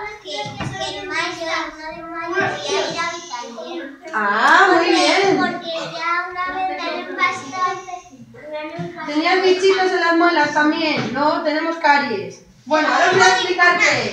que en mayo, no de mayo, voy a ir a Vitaller. Ah, muy bien. Porque ya una vez me han bastante. ¿Tenías bichitos en las muelas también? No, tenemos caries. Bueno, ahora os voy a explicar qué es.